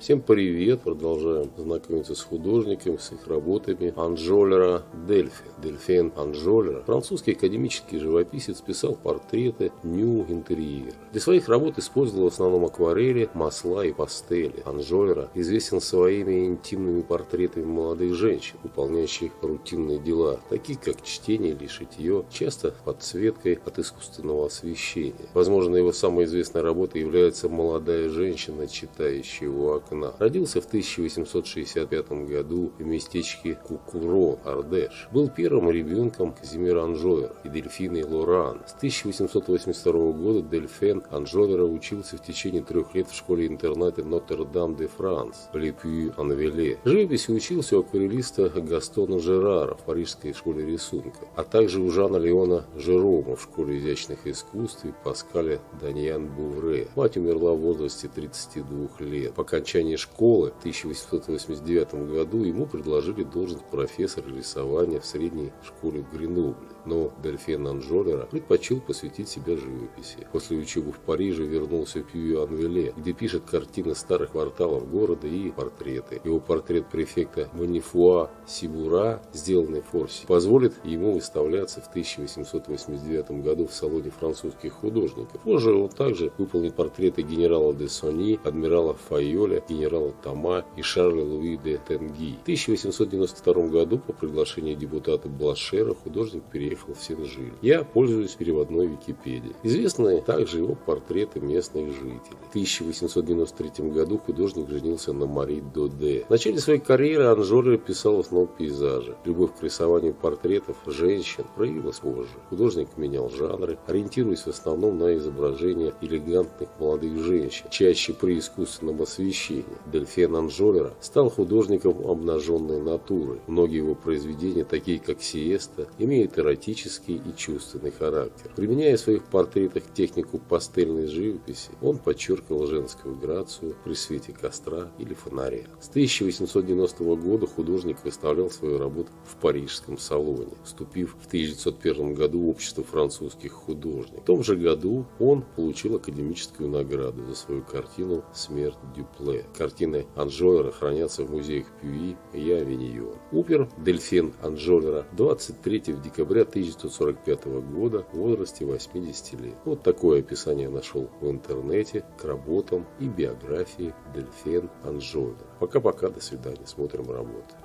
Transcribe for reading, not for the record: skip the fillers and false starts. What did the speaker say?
Всем привет! Продолжаем знакомиться с художником, с их работами. Анжолера Дельфин Анжолера, французский академический живописец, писал портреты, ню, интерьеры. Для своих работ использовал в основном акварели, масла и пастели. Анжолера известен своими интимными портретами молодых женщин, выполняющих рутинные дела, такие как чтение или шитье, часто подсветкой от искусственного освещения. Возможно, его самой известной работой является «Молодая женщина, читающая у окна». Родился в 1865 году в местечке Кукурон, Ардеш. Был первым ребенком Казимира Анжолера и Дельфины Лоран. С 1882 года Дельфин Анжолера учился в течение 3 лет в школе-интернате Нотр-Дам-де-Франс в Ле-Пюй-Анвеле. Живописи учился у акварелиста Гастона Жерара в парижской школе рисунка, а также у Жана Леона Жерома в школе изящных искусств и Паскаля Даньян-Бувре. Мать умерла в возрасте 32 лет. По окончании школы в 1889 году ему предложили должность профессора рисования в средней школе в Гренобле. Но Дельфин Анжолера предпочел посвятить себя живописи. После учебы в Париже вернулся в Пюй-Анвеле, где пишет картины старых кварталов города и портреты. Его портрет префекта Бонифуа Сибура, сделанный в Форсе, позволит ему выставляться в 1889 году в салоне французских художников. Позже он также выполнил портреты генерала де Сони, адмирала Файоля, генерала Тома и Шарля Луи де Тенгии. В 1892 году по приглашению депутата Блашера художник переехал в Сен-Жиль. Я пользуюсь переводной Википедией. Известны также его портреты местных жителей. В 1893 году художник женился на Мари Доде. В начале своей карьеры Анжолера писал в основном пейзажи. Любовь к рисованию портретов женщин проявилась позже. Художник менял жанры, ориентируясь в основном на изображения элегантных молодых женщин, чаще при искусственном освещении. Дельфин Анжолера стал художником обнаженной натуры. Многие его произведения, такие как «Сиеста», имеют эротический и чувственный характер. Применяя в своих портретах технику пастельной живописи, он подчеркивал женскую грацию при свете костра или фонаря. С 1890 года художник выставлял свою работу в парижском салоне, вступив в 1901 году в общество французских художников. В том же году он получил академическую награду за свою картину «Смерть Дюпле». Картины Анжолера хранятся в музеях Пюи и Авиньон. Умер Дельфин Анжолера 23 декабря 1945 года в возрасте 80 лет. Вот такое описание я нашел в интернете к работам и биографии Дельфин Анжолера. Пока-пока, до свидания, смотрим работы.